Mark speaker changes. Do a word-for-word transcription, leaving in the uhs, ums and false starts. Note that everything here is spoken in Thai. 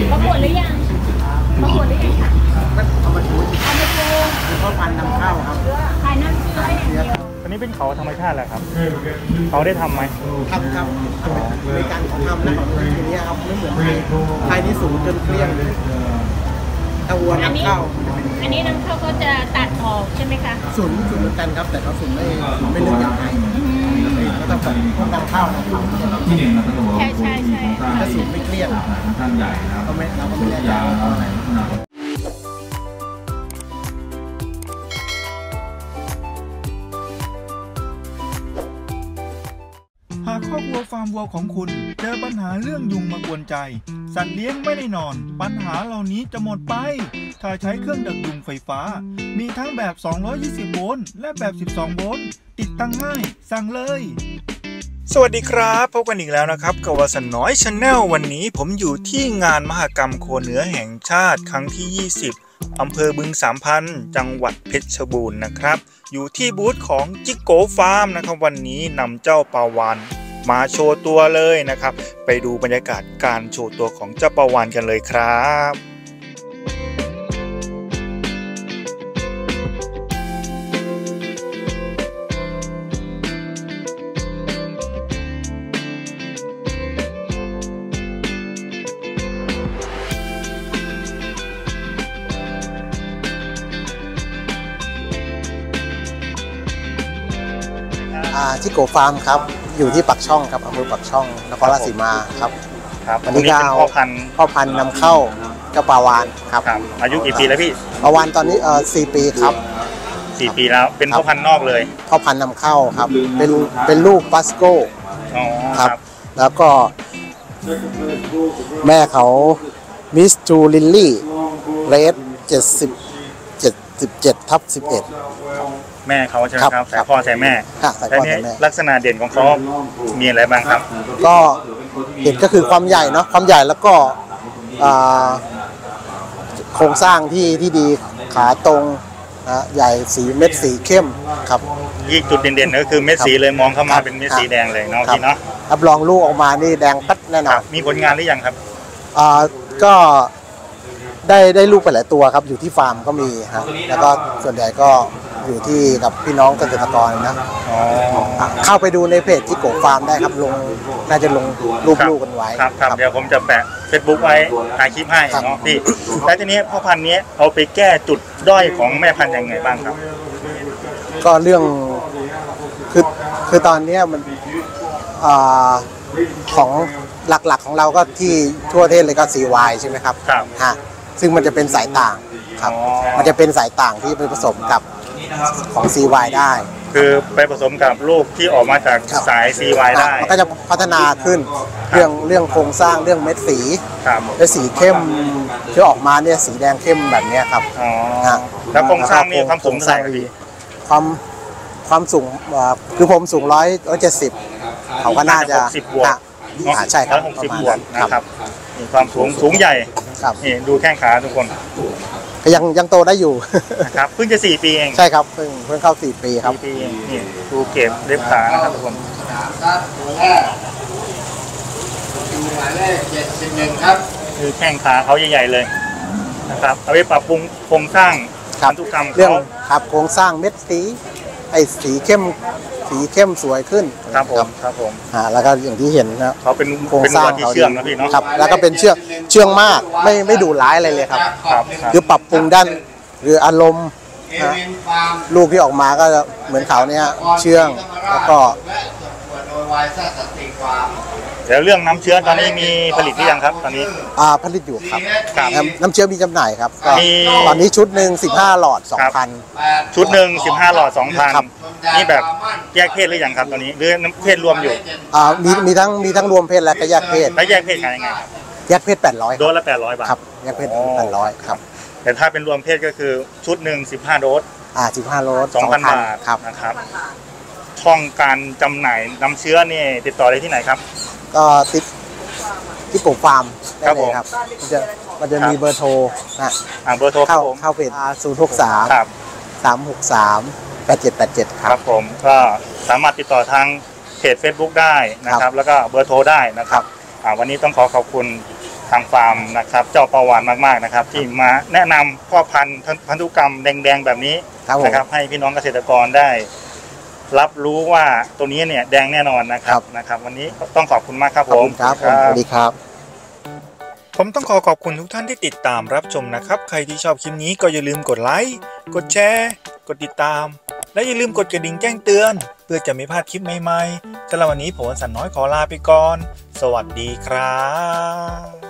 Speaker 1: ประกวดหรือยังประกวดหรือยังค่ะ
Speaker 2: เอามาดู
Speaker 1: เอามาดู
Speaker 2: คือพ่อพันธุ์นำเข้าครับ
Speaker 1: ขายน้ำเชื้ออย่างเดียว
Speaker 3: อันนี้เป็นเขาธรรมชาติแหละครับเขาได้ทำไหม
Speaker 2: ทำครับในการเขาทำแล้วของทีนี้ครับไม่เหมือนไทยไทยนี่สูงจนเกลี้ยงถ้าวัวนำเข้า
Speaker 1: อันนี้นำเข้าเขาจะตัดออกใช่ไหมคะ
Speaker 2: สูงสูงเหมือนกันครับแต่เขาสูงไม่ไม่ลึกอย่างไทยก็ต้องต้องนำเข้านำเข้า
Speaker 1: ใช่ใช่ใช่
Speaker 2: ถ้าสูงไม่เกลี้ยงก็ไม่เราก็ไม่ได้จ่ายเท่าไหร่
Speaker 4: หากครอบครัวฟาร์มวัวของคุณเจอปัญหาเรื่องยุงมากวนใจสัตว์เลี้ยงไม่ได้นอนปัญหาเหล่านี้จะหมดไปถ้าใช้เครื่องดักยุงไฟฟ้ามีทั้งแบบสองร้อยยี่สิบโวลต์และแบบสิบสองโวลต์ติดตั้งง่ายสั่งเลยสวัสดีครับพบกันอีกแล้วนะครับกับวสันต์น้อย Channel วันนี้ผมอยู่ที่งานมหกรรมโคเนื้อแห่งชาติครั้งที่ยี่สิบอำเภอบึงสามพันธุ์จังหวัดเพชรบูรณ์นะครับอยู่ที่บูธของจิโกฟาร์มนะครับวันนี้นำเจ้าปลาวาฬมาโชว์ตัวเลยนะครับไปดูบรรยากาศการโชว์ตัวของเจ้าปลาวาฬกันเลยครับ
Speaker 2: จิโกฟาร์มครับอยู่ที่ปักช่องครับอำเภอปักช่องนครราชสีมาครับ
Speaker 3: วันนี้ก็พ่อพันธุ์
Speaker 2: พ่อพันธุ์นำเข้าเจ้าปลาวาฬครับ
Speaker 3: อายุกี่ปีแล้วพี่
Speaker 2: ปลาวาฬตอนนี้เออสี่ปีครับ
Speaker 3: สี่ปีแล้วเป็นพ่อพันธุ์นอกเลย
Speaker 2: พ่อพันธุ์นำเข้าครับเป็นเป็นลูกปัสโก้ครับแล้วก็แม่เขามิสจูลิลลี่เรดเจ็ดสิบเจ็ดสิบเจ็ดทับสิบเอ็ด
Speaker 3: แม่เขาใช่ไหมครับสายพ่อสายแม่แต่นี่ลักษณะเด่นของเขามีอะไรบ้างครับ
Speaker 2: ก็เด่นก็คือความใหญ่เนาะความใหญ่แล้วก็โครงสร้างที่ที่ดีขาตรงนะใหญ่สีเม็ดสีเข้มครับ
Speaker 3: ยี่จุดเด่นๆก็คือเม็ดสีเลยมองเข้ามาเป็นเม็ดสีแดงเลยเนาะพี่เนาะ
Speaker 2: รับรองลูกออกมานี่แดงปัดแน่นอน
Speaker 3: มีผลงานหรือยังครับ
Speaker 2: อ่าก็ได้ได้ลูกไปหลายตัวครับอยู่ที่ฟาร์มก็มีฮะแล้วก็ส่วนใหญ่ก็อยู่ที่กับพี่น้องเกษตรกรนะเข้าไปดูในเพจที่โกฟาร์มได้ครับลงน่าจะลงรูปลูกกันไว้
Speaker 3: ครับครับเดี๋ยวผมจะแปะ เฟซบุ๊ก ไว้ถ่ายคลิปให้เนาะพี่แล้วทีนี้พ่อพันธุ์นี้เอาไปแก้จุดด้อยของแม่พันธุ์ยังไงบ้างครับ
Speaker 2: ก็เรื่องคือคือตอนนี้มันอ่าของหลักๆของเราก็ที่ทั่วประเทศเลยก็ ซี วาย ใช่ไหมครับ
Speaker 3: ครับ
Speaker 2: ฮะซึ่งมันจะเป็นสายต่างครับมันจะเป็นสายต่างที่ไปผสมกับของ ซี วาย ได้
Speaker 3: คือไปผสมกับลูกที่ออกมาจากสาย ซี วาย ได้
Speaker 2: มันก็จะพัฒนาขึ้นเรื่องเรื่องโครงสร้างเรื่องเม็ดสีและสีเข้มที่ออกมาเนี่ยสีแดงเข้มแบบนี้ครับ
Speaker 3: อ๋อแล้วโครงสร้างนี่ความสูงเท่าไหร่พี่
Speaker 2: ความความสูงคือผมสูงร้อยร้อยเจ็ดสิบเขาก็น่าจะ
Speaker 3: สิบบวก
Speaker 2: ใช่ครับ
Speaker 3: หกสิบบวกนะครับมีความสูงสูงใหญ่นี่ดูแข้งขาทุกคน
Speaker 2: ก็ยังยังโตได้อยู่
Speaker 3: นะครับเพิ่งจะสี่ปีเอง
Speaker 2: ใช่ครับเพิ่งเพิ่งเข้าสี่ปีครับ
Speaker 3: สี่ปีเองนี่ดูเก็บเล็บขานะครับทุกคน
Speaker 5: ครับตัวแรกหมายเลขเจ็ดสิบเอ็ดครับ
Speaker 3: คือแข้งขาเขาใหญ่ๆเลยนะครับเอาไปปรับปรุงโครงสร้างพันธุกรรม
Speaker 2: เรื่องครับโครงสร้างเม็ดสีไอ้สีเข้มสีเข้มสวยขึ้น
Speaker 3: ครับผมครับผม
Speaker 2: อ่าแล้วก็อย่างที่เห็นนะ
Speaker 3: เขาเป็นโครงสร้างที่เชื่องนะพี่เนาะ
Speaker 2: ครับแล้วก็เป็นเชื่องเชื่องมากไม่ไม่ดุร้ายอะไรเลยครับคือปรับปรุงด้านหรืออารมณ์นะลูกที่ออกมาก็เหมือนเขาเนี่ยเชื่องแล้วก็
Speaker 3: เดี๋ยวเรื่องน้ำเชื้อตอนนี้มีผลิตหรือยังครับตอนนี้
Speaker 2: อ่าผลิตอยู่ครับน้ำเชื้อมีจำหน่ายครับตอนนี้ชุดหนึ่งสิบห้าหลอดสองพัน
Speaker 3: ชุดหนึ่งสิบห้าหลอดสองพันนี่แบบแยกเพศหรือยังครับตอนนี้หรือน้ำเพศรวมอยู่
Speaker 2: อ่ามีมีทั้งมีทั้งรวมเพศและก็แยกเพศ
Speaker 3: แล้วแยกเพศขายยังไงครับ
Speaker 2: แยกเพศแปดร้อย
Speaker 3: โดสละแปดร้อยบาท
Speaker 2: ครับแยกเพศแปดร้อยครับ
Speaker 3: แต่ถ้าเป็นรวมเพศก็คือชุดหนึ่งสิบห้าโดส
Speaker 2: อ่าสิบห้าโดส
Speaker 3: สองพันบาท
Speaker 2: ครับ
Speaker 3: นะครับช่องการจำหน่ายน้ำเชื้อนี่ติดต่อได้ที่ไหนครับ
Speaker 2: ก็ติดที่โกฟาร์มได้เลยครับมันจะมันจะมีเบอร์โทรนะ
Speaker 3: เบอร์โทร
Speaker 2: เข้าเข้าเพจศูนย์หกสามสามหกสามแปดเจ็ดแปดเจ็ด
Speaker 3: ครับผมก็สามารถติดต่อทางเพจ เฟซบุ๊ก ได้นะครับแล้วก็เบอร์โทรได้นะครับวันนี้ต้องขอขอบคุณทางฟาร์มนะครับเจ้าประวานมากๆนะครับที่มาแนะนำพ่อพันธุ์พันธุกรรมแดงๆแบบนี้นะครับให้พี่น้องเกษตรกรได้รับรู้ว่าตัวนี้เนี่ยแดงแน่นอนนะครับนะครับวันนี้ต้องขอบคุณมากครับผม
Speaker 2: ครับผมสวัสดีครับ
Speaker 4: ผมต้องขอขอบคุณทุกท่านที่ติดตามรับชมนะครับใครที่ชอบคลิปนี้ก็อย่าลืมกดไลค์กดแชร์กดติดตามและอย่าลืมกดกระดิ่งแจ้งเตือนเพื่อจะไม่พลาดคลิปใหม่ๆสำหรับวันนี้ผมสันน้อยขอลาไปก่อนสวัสดีครับ